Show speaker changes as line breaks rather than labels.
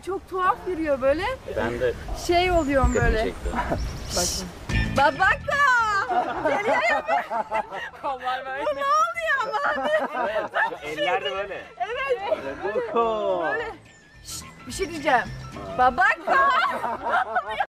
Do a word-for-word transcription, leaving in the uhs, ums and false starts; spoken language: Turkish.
çok tuhaf yürüyor böyle.
Ben de
Şey oluyorum böyle.
çekti.
Babaka! Geliyor ya böyle.
Kollar böyle.
Bu ne oluyor ama?
Evet, eller de böyle.
Evet.
Koko.
Böyle. Şşt, bir şey diyeceğim. Babaka!